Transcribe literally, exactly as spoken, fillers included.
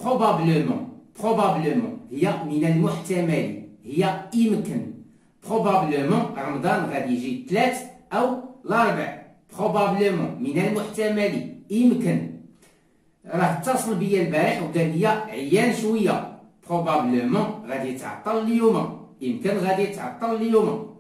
بروبابلومون بروبابلومون هي من المحتمل، هي يمكن. بروبابلومون رمضان غادي يجي الثلاث او الاربع. بروبابلومون من المحتمل يمكن. راه اتصل بيا البارح وقال لي عيان شويه، بروبابلومون غادي يتعطل اليوم، يمكن غادي يتعطل اليوم.